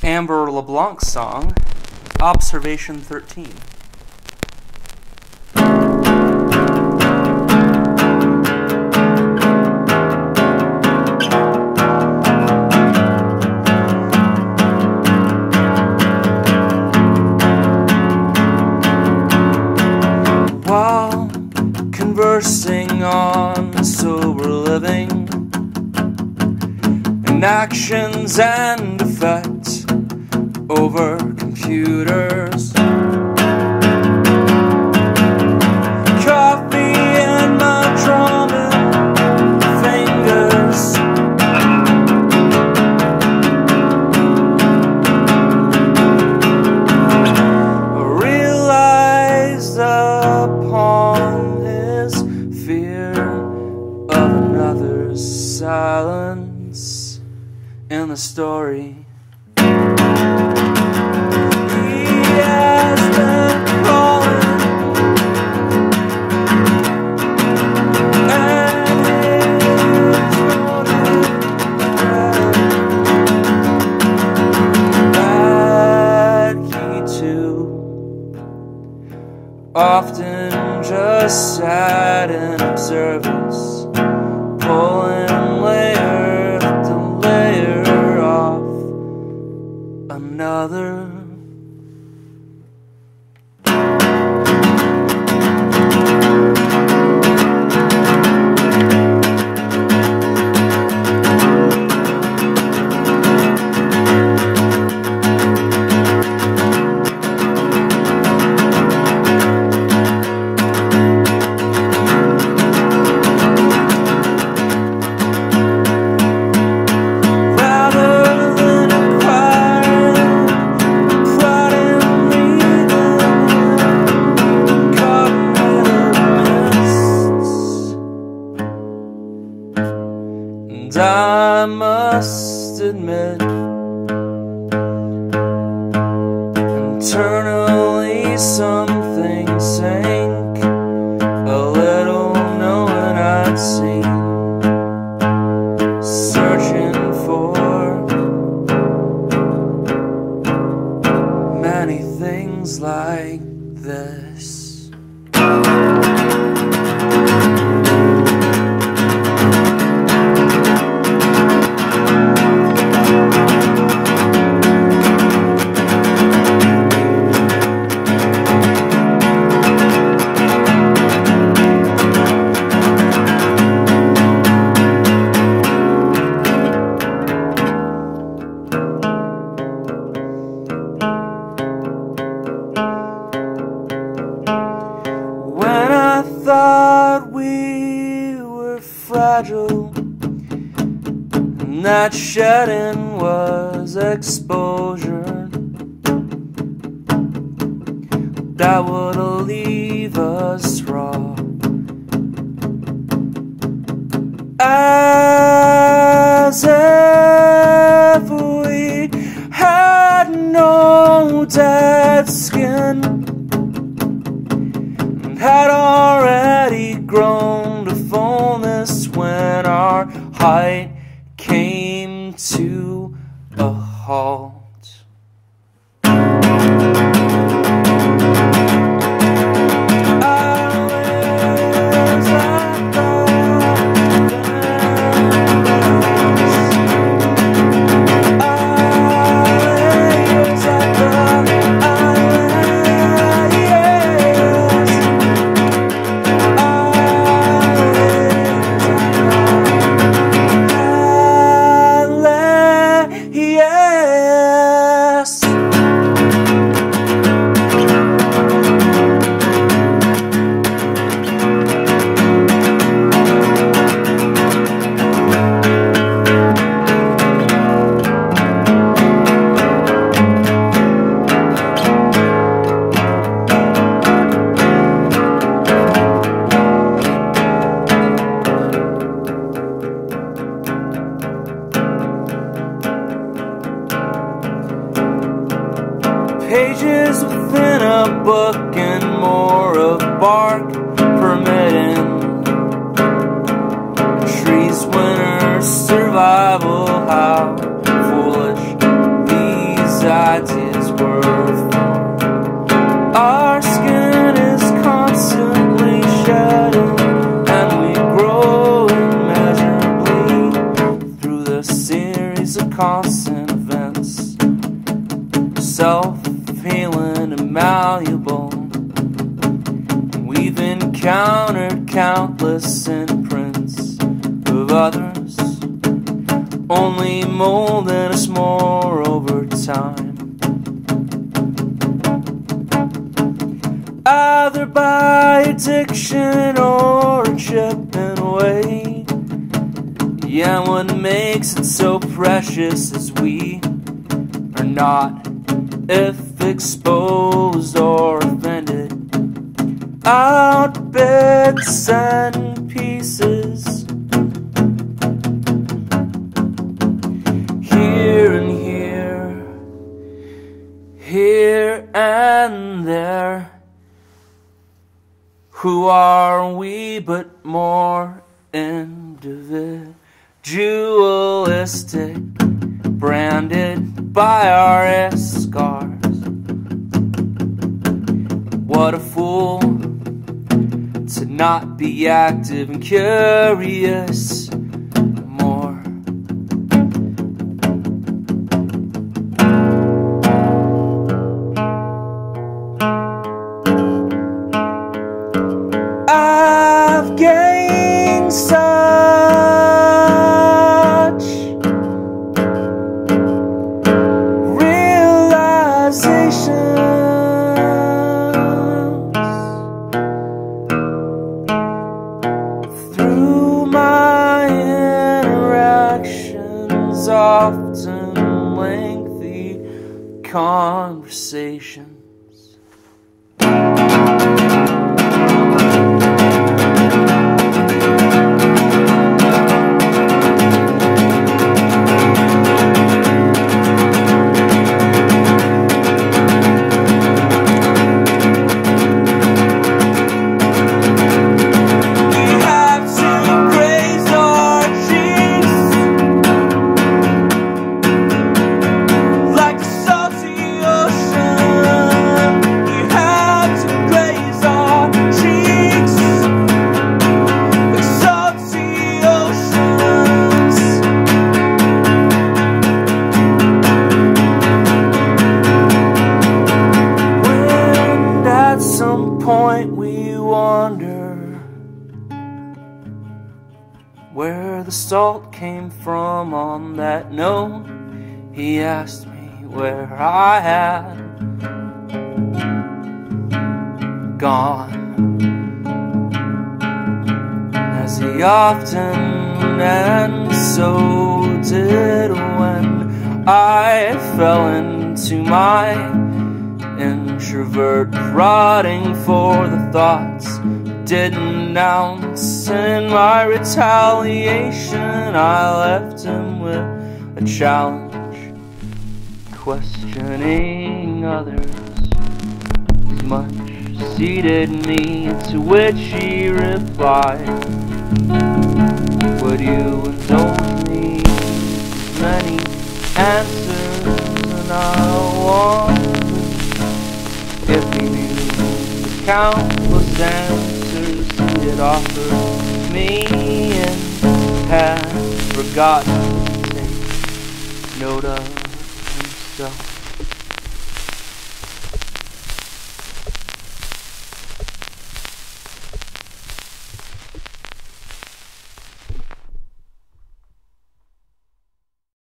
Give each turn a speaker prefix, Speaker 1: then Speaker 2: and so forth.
Speaker 1: Amber LeBlanc's song, Observation 13. While conversing on sober living and actions and effects over computers, coffee and my drumming fingers, realized upon his fear of another's silence in the story. Often just sat in observance, pulling layer to layer off another. And I must admit, internally something sank a little, knowing I'd seen, searching for many things like this. Thought we were fragile, and that shedding was exposure that would leave us raw, as if we had no dead skin, had already grown to fullness when our height came to a halt. Pages within a book and more of bark permitting trees winter survival. How foolish these worth for. Our skin is constantly shedding, and we grow immeasurably through the series of constant events, self-healing and malleable. We've encountered countless imprints of others, only molding us more over time, either by addiction or chipping away. Yeah, what makes it so precious is we are not, if exposed or offended, out bits and pieces, here and here, here and there. Who are we but more individualistic, branded by our scars? What a fool to not be active and curious more. I've gained such realization through my interactions, often lengthy conversations. Point we wonder where the salt came from. On that note, he asked me where I had gone, as he often, and so did when I fell into my introvert, rotting for the thoughts didn't ounce. In my retaliation, I left him with a challenge, questioning others as much seated me, to which he replied, would you indulge me with many answers? And I wondered if he knew the countless answers he had offered me, and had forgotten to take note of himself.